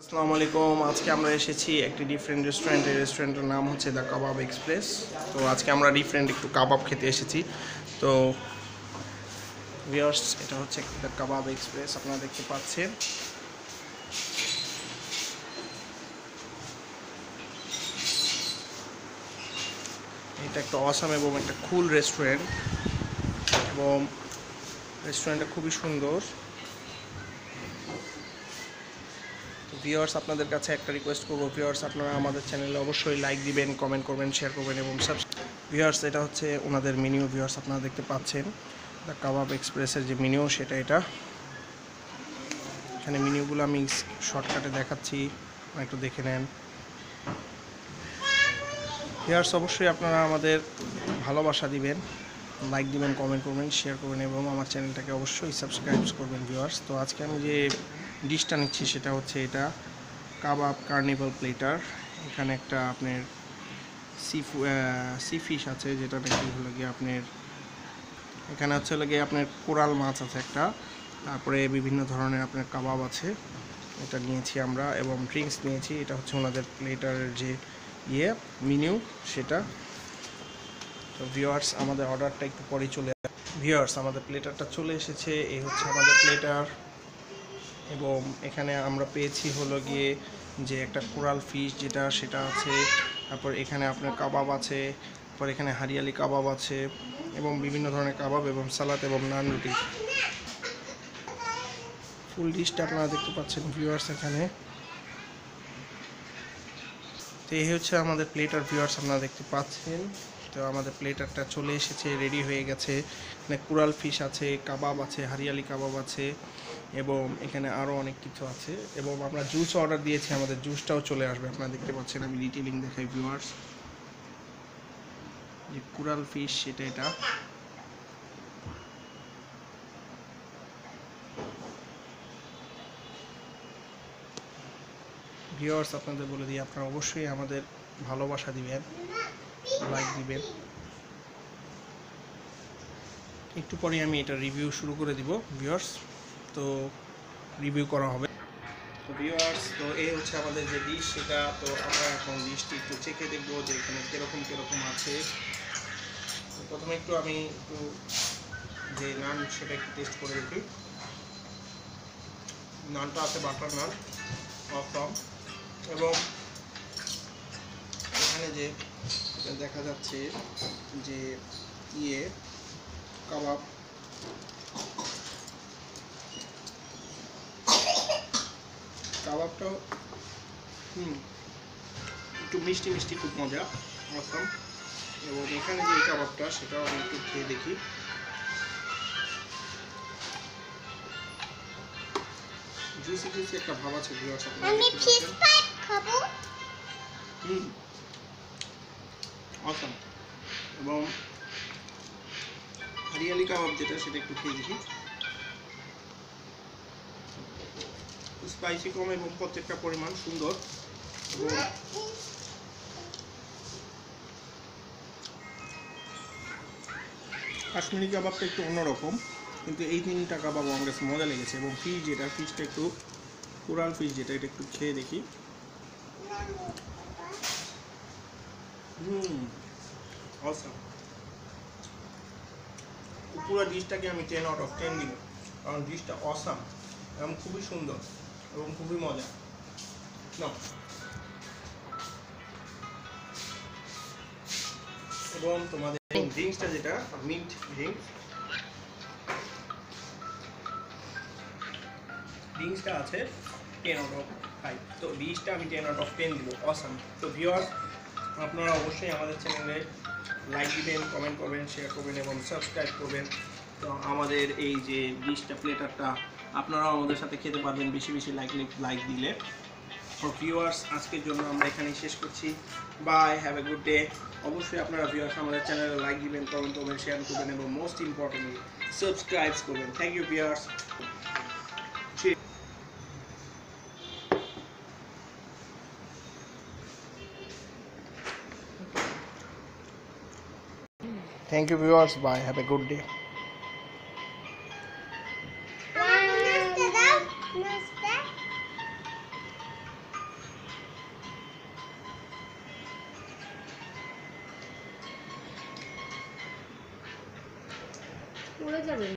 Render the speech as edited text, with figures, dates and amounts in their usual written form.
আসসালামু আলাইকুম। আজকে আমরা এসেছি একটি ডিফারেন্ট রেস্টুরেন্টে। রেস্টুরেন্টের নাম হচ্ছে দ্য কাবাব এক্সপ্রেস। তো আজকে আমরা ডিফারেন্ট একটু কাবাব খেতে এসেছি। তো ভিউয়ার্স, এটা হচ্ছে দ্য কাবাব এক্সপ্রেস, আপনারা দেখতে পাচ্ছেন। এটা একটা অসাম এবং একটা কুল রেস্টুরেন্ট, এবং রেস্টুরেন্টটা খুবই সুন্দর। ভিউয়ার্স, আপনাদের কাছে একটা রিকোয়েস্ট করবো, ভিউয়ার্স আপনারা আমাদের চ্যানেলে অবশ্যই লাইক দিবেন, কমেন্ট করবেন, শেয়ার করবেন এবং ভিউয়ার্স, এটা হচ্ছে ওনাদের মেনু। ভিউয়ার্স, আপনারা দেখতে পাচ্ছেন দ্য কাবাব এক্সপ্রেসের যে মেনু, এটা এখানে মেনুগুলো আমি শর্টকাটে দেখাচ্ছি, একটু দেখে নেন। ভিউয়ার্স, অবশ্যই আপনারা আমাদের ভালোবাসা দিবেন, লাইক দিবেন, কমেন্ট করবেন, শেয়ার করবেন এবং আমার চ্যানেলটাকে অবশ্যই সাবস্ক্রাইব করবেন। ভিউয়ার্স, তো আজকে আমি যে ডিশটা নিচ্ছি সেটা হচ্ছে এটা কাবাব কার্নিভাল প্লেটার। এখানে একটা আপনার সি ফিশ আছে, যেটা নাকি হলো গিয়ে আপনার, এখানে হচ্ছে হলো গিয়ে আপনার কোরাল মাছ আছে একটা, তারপরে বিভিন্ন ধরনের আপনার কাবাব আছে, এটা নিয়েছি আমরা, এবং ড্রিঙ্কস নিয়েছি। এটা হচ্ছে ওনাদের প্লেটারের যে মেনু সেটা। তো ভিউয়ার্স, আমাদের অর্ডারটা একটু পরেই ভিউয়ার্স, আমাদের প্লেটারটা চলে এসেছে। এই হচ্ছে আমাদের প্লেটার, এবং এখানে আমরা পেয়েছি হলো গিয়ে যে একটা কোরাল ফিশ সেটা আছে, তারপর এখানে আপনার কাবাব আছে, তারপর এখানে হারিয়ালি কাবাব আছে, এবং বিভিন্ন ধরনের কাবাব এবং সালাদ এবং নান রুটি। ফুল ডিশটা আপনারা দেখতে পাচ্ছেন ভিউয়ার্স এখানে। তো এই হচ্ছে আমাদের প্লেটার। ভিউয়ার্স, আপনারা দেখতে পাচ্ছেন। তো আমাদের প্লেটারটা চলে এসেছে, রেডি হয়ে গেছে। এখানে কোরাল ফিশ আছে, কাবাব আছে, হারিয়ালি কাবাব আছে, এবং এখানে আরও অনেক কিছু আছে, এবং আমরা জুস অর্ডার দিয়েছি, আমাদের জুসটাও চলে আসবে। আপনারা দেখতে পাচ্ছেন, আমি ডিটেইলিং দেখাই ভিউয়ার্স। যে কোরাল ফিশ এটা ভিউয়ার্স, আপনাদের বলে দিই, আপনারা অবশ্যই আমাদের ভালোবাসা দিবেন, লাইক দিবেন। একটু পরে আমি এটা রিভিউ শুরু করে দিব ভিউয়ার্স, তো রিভিউ করা হবে। তো ভিউয়ার্স, তো এই হচ্ছে আমাদের যে ডিশ সেটা। তো আমরা এখন ডিশটি একটু চেখে দেখবো যে এখানে কীরকম আছে। তো প্রথমে আমি একটু যে নান সেটা একটু টেস্ট করে দেখি। নানটা আছে বাটার নান, অসম, এবং এখানে যে দেখা যাচ্ছে যে কাবাব, কাবাবটাও একটু মিষ্টি খুব মজা, অসম। এবং এখানে যে কাবাবটা সেটাও আমি একটু খেয়ে দেখি। জুসি একটা ভাব আছে ভিউয়ার্স, আমি ফিশ ফ্রাই খাবো। অসম। এবং হারিয়ালি কাবাব সেটা একটু খেয়ে দেখি। স্পাইসি কম এবং প্রত্যেকটা পরিমাণ সুন্দর। এবং কাশ্মীরি কাবাবটা একটু অন্যরকম, কিন্তু এই তিনটা কাবাব আমার কাছে মজা লেগেছে। এবং ফিশটা একটু কোরাল ফিশ এটা একটু খেয়ে দেখি। অসাম। পুরো ডিশটাকে আমি 10 আউট অফ 10 দিব, কারণ ডিশটা অসাম এবং খুবই সুন্দর এবং খুবই মজা। এবং তোমাদের ড্রিঙ্কসটা যেটা মিন্ট ড্রিঙ্কসটা আছে 10 আউট অফ 5। তো ডিশটা আমি 10 আউট অফ 10 দিব, অসাম। তো ভিউয়ার্স, আপনারা অবশ্যই আমাদের চ্যানেলে লাইক দিবেন, কমেন্ট করবেন, শেয়ার করবেন এবং সাবস্ক্রাইব করবেন। তো আমাদের এই যে ডিশটা প্লেটারটা আপনারাও আমাদের সাথে খেতে পারবেন বেশি লাইক দিলে। তো ভিউয়ার্স, আজকের জন্য আমরা এখানেই শেষ করছি। Bye, have a good day. অবশ্যই আপনারা ভিউয়ার্স আমাদের চ্যানেলে লাইক দিবেন, কমেন্ট করবেন, শেয়ার করবেন এবং মোস্ট ইম্পর্টেন্টলি সাবস্ক্রাইব করবেন। Thank you viewers. Thank you viewers, bye, have a good day. পড়ে যাবে।